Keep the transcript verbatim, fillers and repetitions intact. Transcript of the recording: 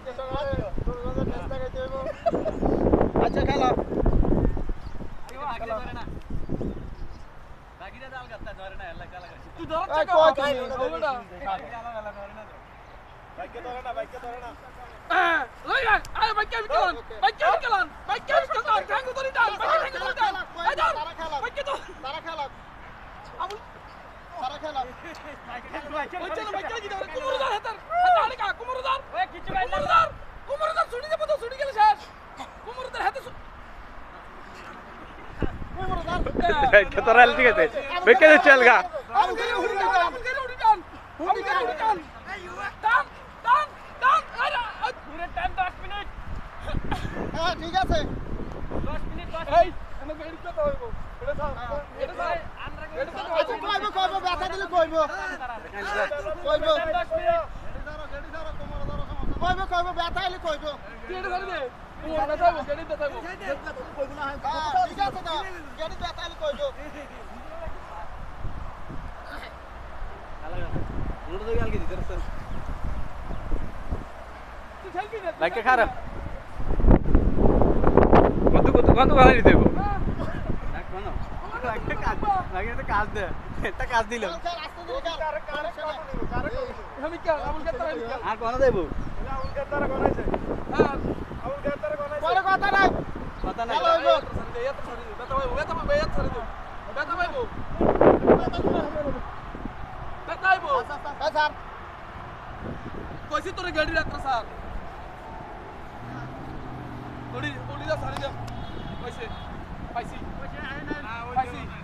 আচ্ছা খেলা তুই ধর বাইকে ধরে না বাইকে ধরে না লই আয় আয় বাইকে বিকলন বাইকে বিকলন বাইকে বিকলন ঠ্যাঙ্গু ধরি ডাল বাইকে ঠ্যাঙ্গু ধরি ডাল এই ধর বাইকে তো তারা খেলা আবুল তারা খেলা ওই চলো বাইকে কি ধরে কুমুরদার হাতার হাতা আলে কা কুমুরদার ওই কিছু ভাই কুমুরদার কুমুরদার ছুটি দেব তো ছুটি গেল শেষ কুমুরদার হাতে কুমুরদার বাইকে তোরা ঠিক আছে বাইকে চল গা আবুল গেলে উড়ি যান আবুল গেলে উড়ি যান উড়ি যান উড়ি যান টান টান টান আরে পুরো টাইম দশ মিনিট হ্যাঁ ঠিক আছে দশ মিনিট দশ এই এনে গাড়ি কত হইব এটা স্যার এটা স্যার এটা তো আচ্ছা কইব কইব ব্যথা দিলে কইব কইব দশ মিনিট কইব কইব ব্যথা হইলে কইব এটা ধরে দে ও ব্যথাবো গাড়ি ব্যথাবো কইব না ঠিক আছে না গাড়ি ব্যথা হইলে কইব তুই খেলবি না বাইকে খারাপ কত কত কত ভালো দিতে দেবো লাগে তো কাজ দে একটা কাজ দিল স্যার আস্তে ধীরে কার কার কার আমি কি আমুল কে তারা কি আর কোন দেবো আউল কে তারা গনাইছে হ্যাঁ আউল কে তারা গনাইছে বড় কথা নাই কথা নাই হ্যালো হইব এটা সরি ব্যথা ভাই ব্যথা ভাই ব্যথা সরি দে ব্যথা ভাই বউ ব্যথা ভাই বউ হ্যাঁ স্যার কইছি তোরে গাড়ি রাখতা স্যার ওড়ি ওড়ি দা সারি দে কইছে পাইছি পাইছি